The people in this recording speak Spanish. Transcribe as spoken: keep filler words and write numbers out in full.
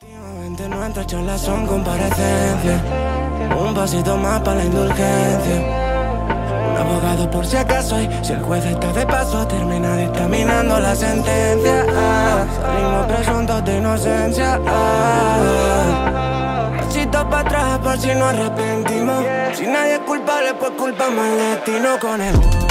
Últimamente nuestras charlas son comparecencias. Un pasito más para la indulgencia. Un abogado por si acaso, y si el juez está de paso, termina dictaminando la sentencia. Ah, salimos presuntos de inocencia. Ah, pasito para atrás por si nos arrepentimos. Si nadie es culpable, pues culpamos al destino con el